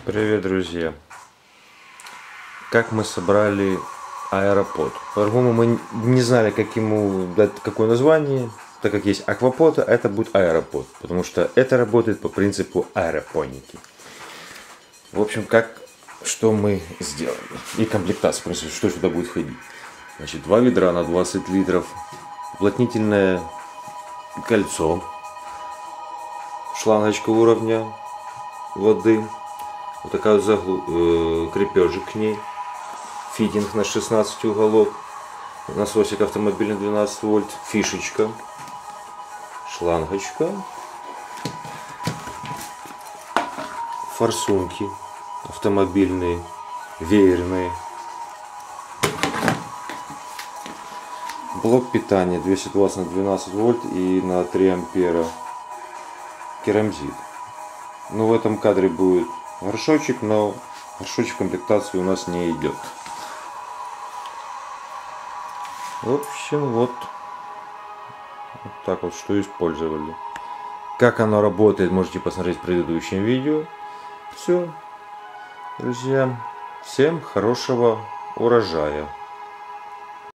Привет, друзья! Как мы собрали аэропод? По-другому мы не знали, как ему дать какое название, так как есть аквапод, а это будет аэропод, потому что это работает по принципу аэропоники. В общем, что мы сделали? И комплектация, в принципе, что сюда будет входить. Значит, 2 ведра на 20 литров, уплотнительное кольцо, шлангочка уровня воды, вот такая вот крепежик к ней, фитинг на 16 уголок, насосик автомобильный 12 вольт, фишечка, шлангочка, форсунки автомобильные, веерные, блок питания 220 на 12 вольт и на 3 ампера, керамзит. Ну, в этом кадре будет горшочек, но горшочек в комплектации у нас не идет. В общем, вот так вот, что использовали. Как оно работает, можете посмотреть в предыдущем видео. Все, друзья, всем хорошего урожая.